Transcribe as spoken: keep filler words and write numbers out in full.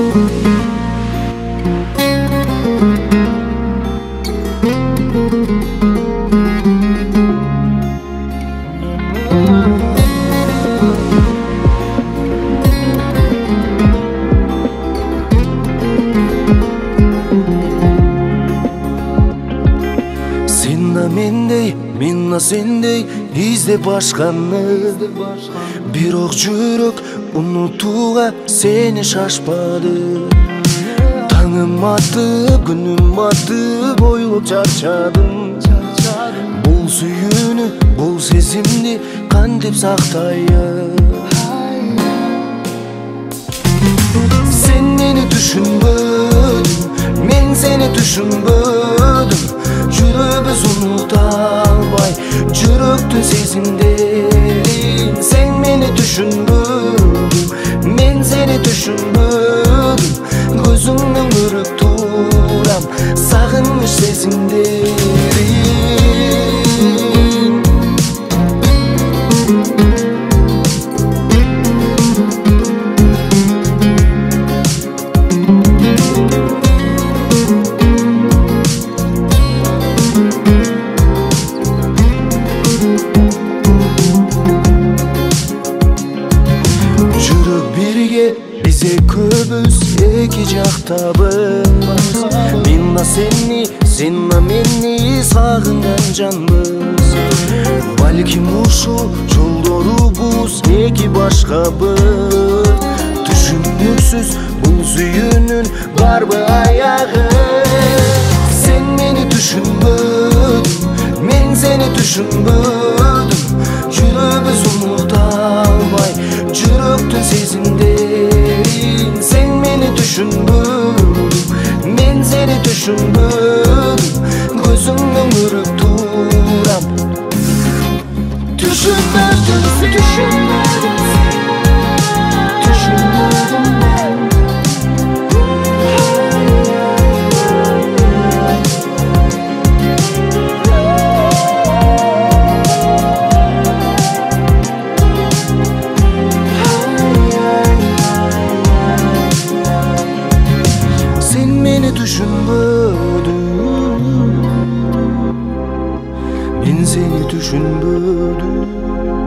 Mendey, minna sendey izde başkanı. Бирок жүрөк унутууга сени шашпады. Таңым атып, күнүм батып, ойлоп чарчадым. Бул сүйүүнү, бул сезимди кантип сактайын? Sen meni düşünbödün, men seni düşünbödüm. Жүрөбүз унута албай, жүрөктүн сезимдерин. Sen meni düşünbödün, men seni düşünbödüm. Gözүңдөн көрүп турам сагыныч сезимдерин. Bize köbüz iki jaktабыз. Minna seni, senna meni сагынган жанбыз. Балким ушу жолдорубуз эки башкабыз. Түшүнүксүз бул сүйүүнүн барбы аягы? Sen meni düşünbödün, men seni düşünbödüm. Жүрөбүз унута албай, жүрөктүн сезимдерин. Sen meni düşünbödün, men seni düşünbödüm. Gözүңдөн көрүп турам düşünbödüm, düşünbödüm, düşünbödüm ben. Düşünbödüm, men seni düşünbödüm.